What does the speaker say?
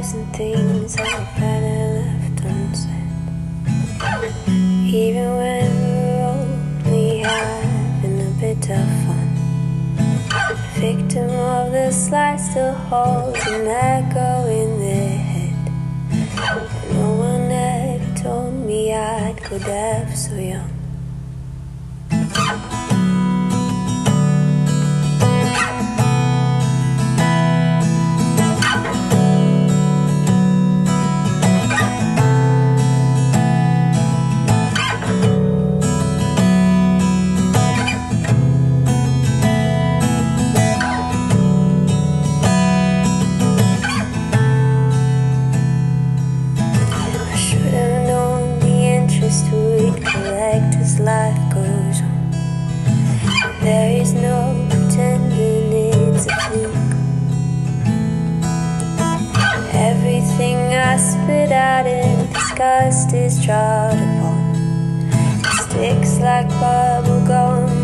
1,000 things I've better left unsaid. Even when we're only having a bit of fun, the victim of the slide still holds an echo in their head. And no one ever told me I'd go deaf so young. Collect as life goes on. There is no pretending it's a fluke. Everything I spit out in disgust is trod upon. It sticks like bubblegum